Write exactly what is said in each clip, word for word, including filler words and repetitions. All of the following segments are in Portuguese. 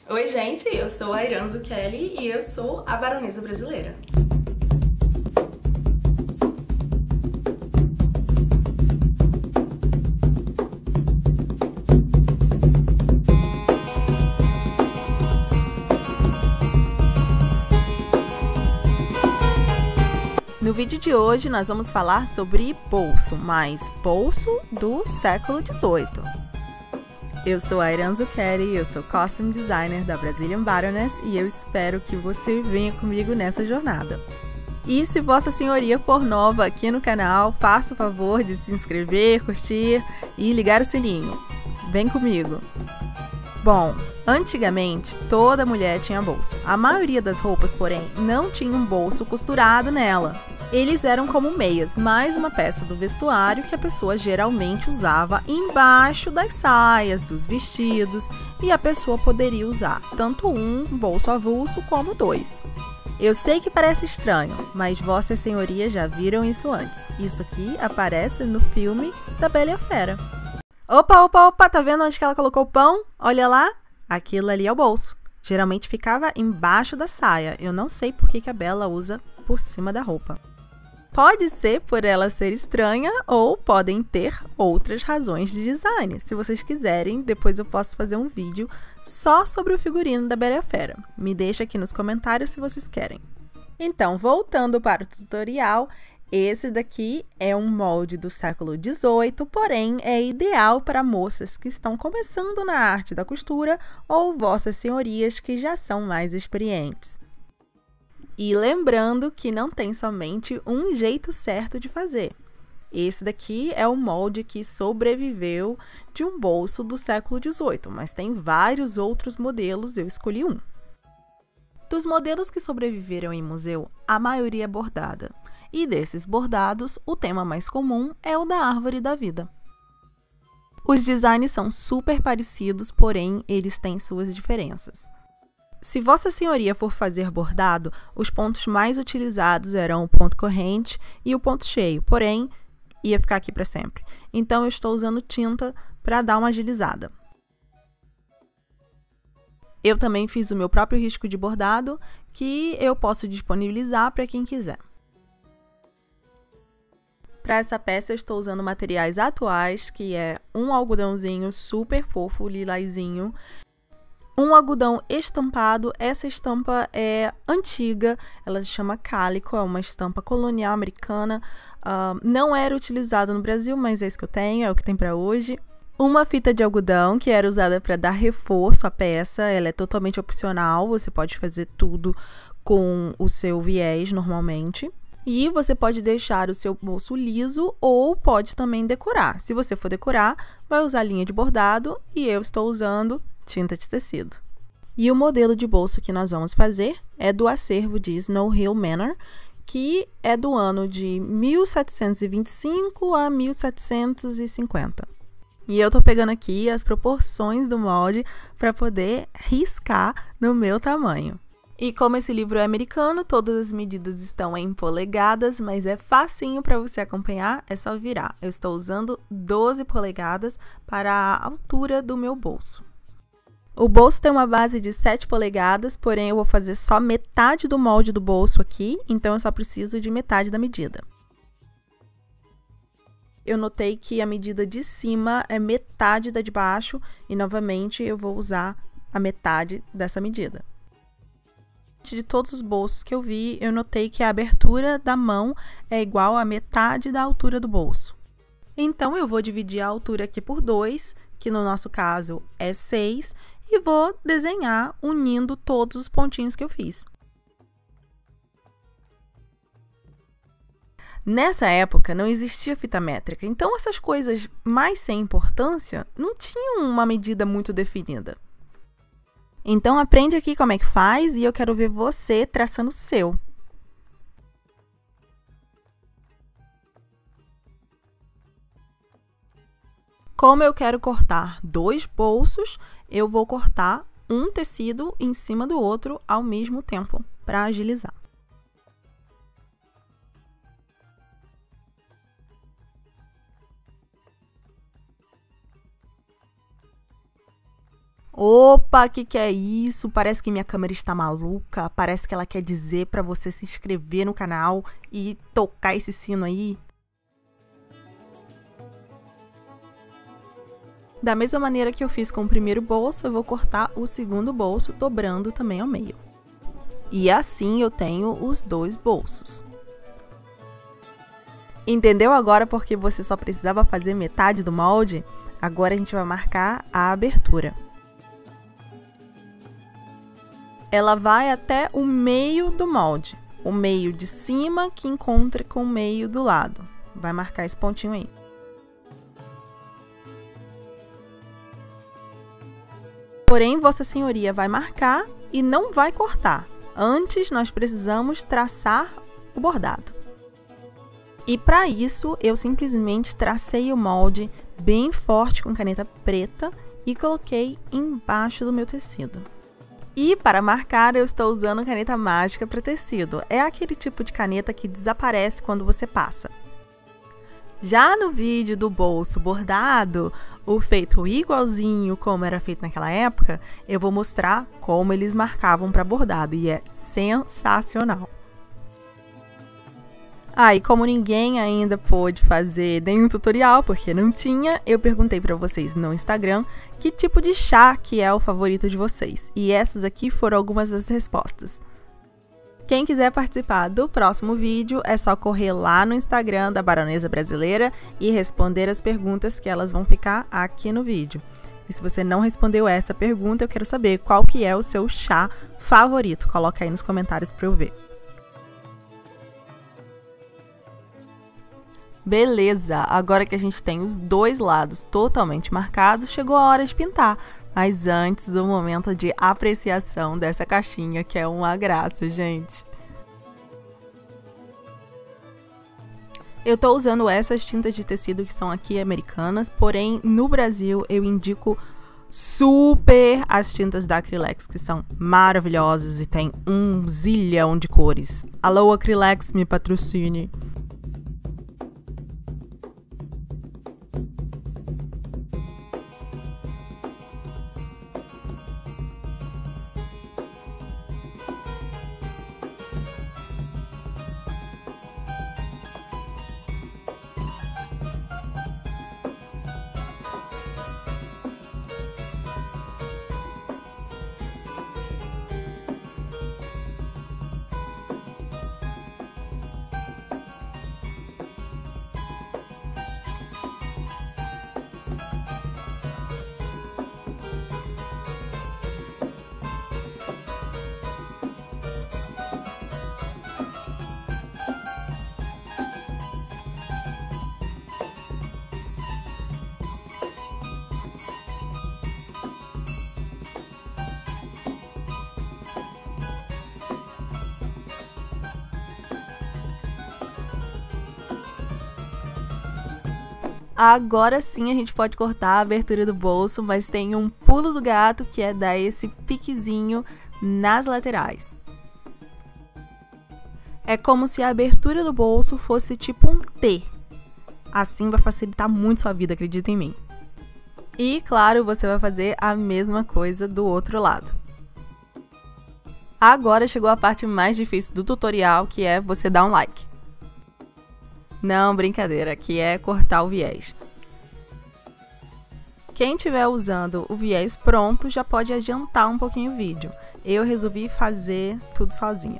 Oi, gente, eu sou a Iranzo Kelly e eu sou a baronesa brasileira. No vídeo de hoje nós vamos falar sobre bolso, mas bolso do século dezoito. Eu sou a Iranzo Kelly, eu sou Costume Designer da Brazilian Baroness e eu espero que você venha comigo nessa jornada. E se Vossa Senhoria for nova aqui no canal, faça o favor de se inscrever, curtir e ligar o sininho. Vem comigo! Bom, antigamente toda mulher tinha bolso. A maioria das roupas, porém, não tinha um bolso costurado nela. Eles eram como meias, mais uma peça do vestuário que a pessoa geralmente usava embaixo das saias, dos vestidos, e a pessoa poderia usar tanto um bolso avulso como dois. Eu sei que parece estranho, mas Vossa Senhoria já viram isso antes. Isso aqui aparece no filme da Bela e a Fera. Opa, opa, opa, tá vendo onde que ela colocou o pão? Olha lá, aquilo ali é o bolso. Geralmente ficava embaixo da saia. Eu não sei por que que a Bela usa por cima da roupa. Pode ser por ela ser estranha ou podem ter outras razões de design. Se vocês quiserem, depois eu posso fazer um vídeo só sobre o figurino da Bela e a Fera. Me deixa aqui nos comentários se vocês querem. Então, voltando para o tutorial, esse daqui é um molde do século dezoito, porém é ideal para moças que estão começando na arte da costura ou vossas senhorias que já são mais experientes. E lembrando que não tem somente um jeito certo de fazer. Esse daqui é o molde que sobreviveu de um bolso do século dezoito, mas tem vários outros modelos, eu escolhi um. Dos modelos que sobreviveram em museu, a maioria é bordada. E desses bordados, o tema mais comum é o da árvore da vida. Os designs são super parecidos, porém eles têm suas diferenças. Se Vossa Senhoria for fazer bordado, os pontos mais utilizados eram o ponto corrente e o ponto cheio, porém, ia ficar aqui para sempre. Então, eu estou usando tinta para dar uma agilizada. Eu também fiz o meu próprio risco de bordado, que eu posso disponibilizar para quem quiser. Para essa peça, eu estou usando materiais atuais, que é um algodãozinho super fofo, lilazinho, um algodão estampado. Essa estampa é antiga, ela se chama Cálico, é uma estampa colonial americana. Uh, não era utilizada no Brasil, mas é isso que eu tenho, é o que tem para hoje. Uma fita de algodão, que era usada para dar reforço à peça, ela é totalmente opcional, você pode fazer tudo com o seu viés normalmente. E você pode deixar o seu bolso liso ou pode também decorar. Se você for decorar, vai usar linha de bordado e eu estou usando tinta de tecido. E o modelo de bolso que nós vamos fazer é do acervo de Snow Hill Manor, que é do ano de mil setecentos e vinte e cinco a mil setecentos e cinquenta. E eu tô pegando aqui as proporções do molde para poder riscar no meu tamanho. E como esse livro é americano, todas as medidas estão em polegadas, mas é facinho para você acompanhar, é só virar. Eu estou usando doze polegadas para a altura do meu bolso. O bolso tem uma base de sete polegadas, porém eu vou fazer só metade do molde do bolso aqui, então eu só preciso de metade da medida. Eu notei que a medida de cima é metade da de baixo e novamente eu vou usar a metade dessa medida. De todos os bolsos que eu vi, eu notei que a abertura da mão é igual a metade da altura do bolso. Então eu vou dividir a altura aqui por dois, que no nosso caso é seis, e vou desenhar unindo todos os pontinhos que eu fiz. Nessa época não existia fita métrica, então essas coisas mais sem importância não tinham uma medida muito definida. Então aprende aqui como é que faz e eu quero ver você traçando o seu. Como eu quero cortar dois bolsos, eu vou cortar um tecido em cima do outro ao mesmo tempo, para agilizar. Opa, que que é isso? Parece que minha câmera está maluca, parece que ela quer dizer para você se inscrever no canal e tocar esse sino aí. Da mesma maneira que eu fiz com o primeiro bolso, eu vou cortar o segundo bolso, dobrando também ao meio. E assim eu tenho os dois bolsos. Entendeu agora porque você só precisava fazer metade do molde? Agora a gente vai marcar a abertura. Ela vai até o meio do molde, o meio de cima que encontra com o meio do lado. Vai marcar esse pontinho aí. Porém, Vossa Senhoria vai marcar e não vai cortar. Antes, nós precisamos traçar o bordado. E para isso, eu simplesmente tracei o molde bem forte com caneta preta e coloquei embaixo do meu tecido. E para marcar, eu estou usando caneta mágica para tecido. É aquele tipo de caneta que desaparece quando você passa. Já no vídeo do bolso bordado, o feito igualzinho como era feito naquela época, eu vou mostrar como eles marcavam para bordado e é sensacional. Ah, e como ninguém ainda pôde fazer nenhum tutorial, porque não tinha, eu perguntei para vocês no Instagram que tipo de chá que é o favorito de vocês. E essas aqui foram algumas das respostas. Quem quiser participar do próximo vídeo, é só correr lá no Instagram da Baronesa Brasileira e responder as perguntas que elas vão ficar aqui no vídeo. E se você não respondeu essa pergunta, eu quero saber qual que é o seu chá favorito. Coloca aí nos comentários para eu ver. Beleza, agora que a gente tem os dois lados totalmente marcados, chegou a hora de pintar. Mas antes, o momento de apreciação dessa caixinha, que é uma graça, gente. Eu tô usando essas tintas de tecido que são aqui americanas, porém, no Brasil, eu indico super as tintas da Acrylex, que são maravilhosas e tem um zilhão de cores. Alô, Acrylex, me patrocine! Agora sim a gente pode cortar a abertura do bolso, mas tem um pulo do gato que é dar esse piquezinho nas laterais. É como se a abertura do bolso fosse tipo um T. Assim vai facilitar muito sua vida, acredita em mim. E claro, você vai fazer a mesma coisa do outro lado. Agora chegou a parte mais difícil do tutorial, que é você dar um like. Não, brincadeira, que é cortar o viés. Quem estiver usando o viés pronto já pode adiantar um pouquinho o vídeo. Eu resolvi fazer tudo sozinha.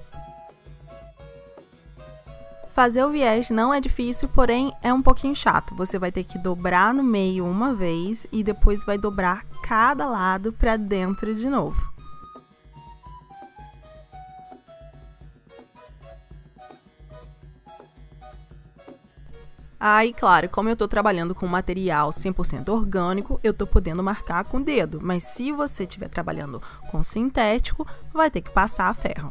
Fazer o viés não é difícil, porém é um pouquinho chato. Você vai ter que dobrar no meio uma vez e depois vai dobrar cada lado para dentro de novo. Aí, claro, como eu tô trabalhando com material cem por cento orgânico, eu tô podendo marcar com o dedo. Mas se você estiver trabalhando com sintético, vai ter que passar a ferro.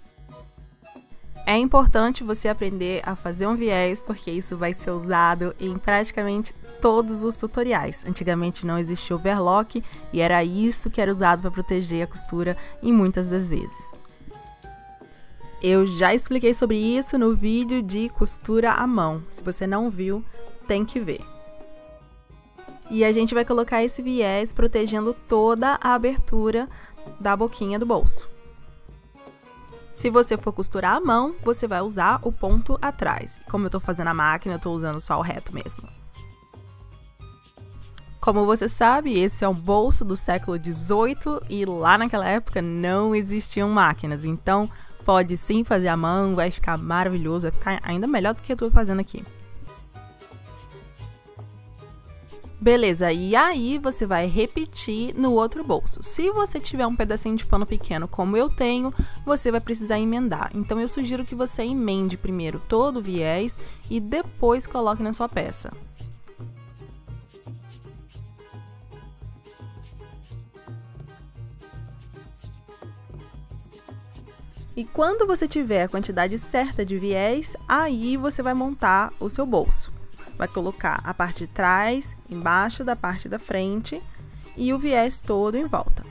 É importante você aprender a fazer um viés, porque isso vai ser usado em praticamente todos os tutoriais. Antigamente não existia overlock e era isso que era usado para proteger a costura em muitas das vezes. Eu já expliquei sobre isso no vídeo de costura à mão. Se você não viu, tem que ver. E a gente vai colocar esse viés protegendo toda a abertura da boquinha do bolso. Se você for costurar à mão, você vai usar o ponto atrás. Como eu tô fazendo a máquina, eu tô usando só o reto mesmo. Como você sabe, esse é um bolso do século dezoito e lá naquela época não existiam máquinas. Então, pode sim fazer à mão, vai ficar maravilhoso, vai ficar ainda melhor do que eu tô fazendo aqui. Beleza, e aí você vai repetir no outro bolso. Se você tiver um pedacinho de pano pequeno como eu tenho, você vai precisar emendar. Então eu sugiro que você emende primeiro todo o viés e depois coloque na sua peça. E quando você tiver a quantidade certa de viés, aí você vai montar o seu bolso. Vai colocar a parte de trás embaixo da parte da frente e o viés todo em volta.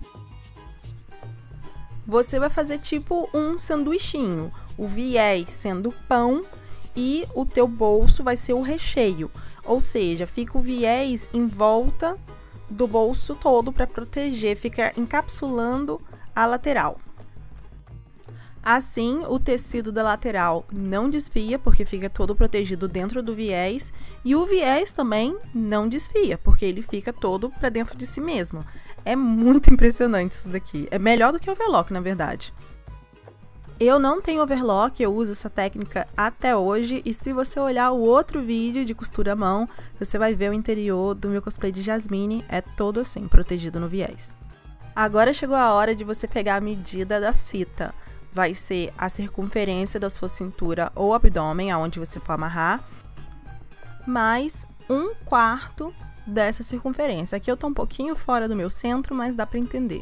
Você vai fazer tipo um sanduichinho, o viés sendo pão e o teu bolso vai ser o recheio. Ou seja, fica o viés em volta do bolso todo para proteger, fica encapsulando a lateral. Assim, o tecido da lateral não desfia, porque fica todo protegido dentro do viés, e o viés também não desfia, porque ele fica todo para dentro de si mesmo. É muito impressionante isso daqui, é melhor do que o overlock, na verdade. Eu não tenho overlock, eu uso essa técnica até hoje, e se você olhar o outro vídeo de costura à mão, você vai ver o interior do meu cosplay de Jasmine, é todo assim, protegido no viés. Agora chegou a hora de você pegar a medida da fita. Vai ser a circunferência da sua cintura ou abdômen, aonde você for amarrar, mais um quarto dessa circunferência. Aqui eu tô um pouquinho fora do meu centro, mas dá para entender.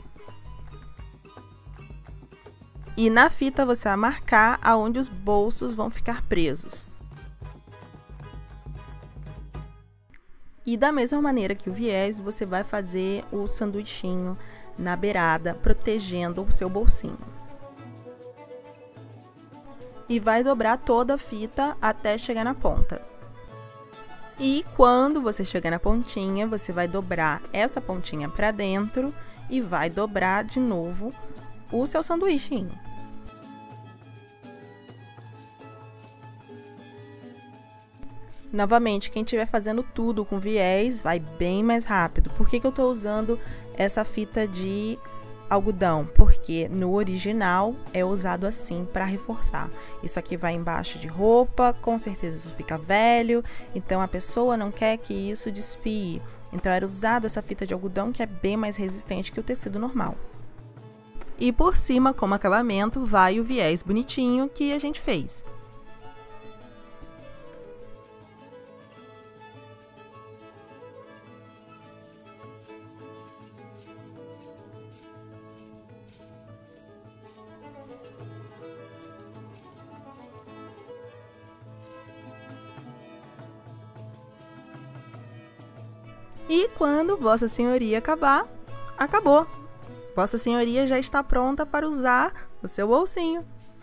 E na fita você vai marcar aonde os bolsos vão ficar presos. E da mesma maneira que o viés, você vai fazer o sanduichinho na beirada, protegendo o seu bolsinho. E vai dobrar toda a fita até chegar na ponta. E quando você chegar na pontinha, você vai dobrar essa pontinha para dentro e vai dobrar de novo o seu sanduichinho. Novamente, quem estiver fazendo tudo com viés, vai bem mais rápido. Por que que eu estou usando essa fita de algodão? Porque no original é usado assim para reforçar. Isso aqui vai embaixo de roupa, com certeza isso fica velho, então a pessoa não quer que isso desfie. Então era usada essa fita de algodão que é bem mais resistente que o tecido normal. E por cima, como acabamento, vai o viés bonitinho que a gente fez. E quando Vossa Senhoria acabar, acabou! Vossa Senhoria já está pronta para usar o seu bolsinho.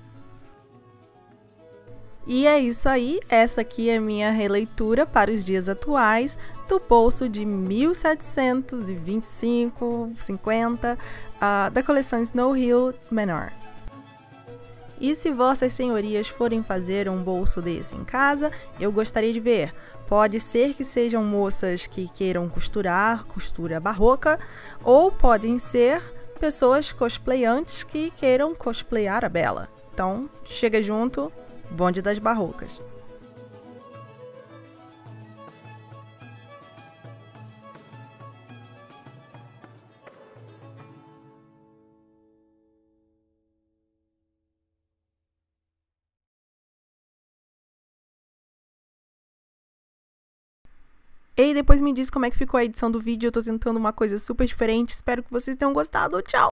E é isso aí, essa aqui é minha releitura para os dias atuais do bolso de mil setecentos e vinte e cinco, cinquenta, uh, da coleção Snow Hill menor. E se vossas senhorias forem fazer um bolso desse em casa, eu gostaria de ver. Pode ser que sejam moças que queiram costurar, costura barroca, ou podem ser pessoas cosplayantes que queiram cosplayar a Bela. Então, chega junto, bonde das barrocas. E depois me diz como é que ficou a edição do vídeo. Eu tô tentando uma coisa super diferente. Espero que vocês tenham gostado. Tchau!